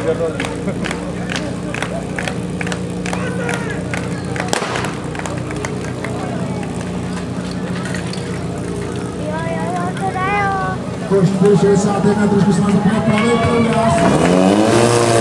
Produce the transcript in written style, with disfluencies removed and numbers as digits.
Koš 61, trošku se má zapomnět pravý proudář.